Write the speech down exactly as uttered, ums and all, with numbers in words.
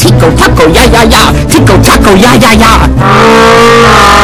ทิกเกิลทักเกิลยายายาทิกเกิลทักเกิลยายายา